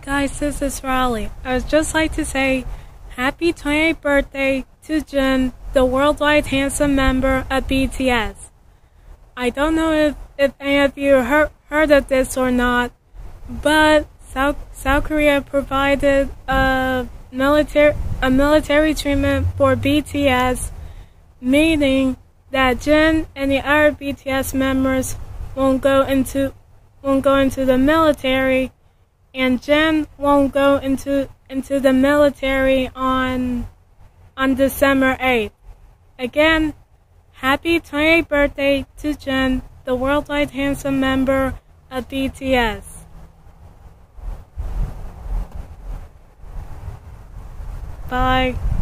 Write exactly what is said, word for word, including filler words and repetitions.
Guys, this is Riley. I would just like to say happy twenty-eighth birthday to Jin, the worldwide handsome member of B T S. I don't know if, if any of you heard, heard of this or not, but South, South Korea provided a military, a military treatment for B T S, meaning that Jin and the other B T S members won't go into won't go into the military, and Jin won't go into into the military on on December eighth. Again, happy twenty-eighth birthday to Jin, the worldwide handsome member of B T S. Bye.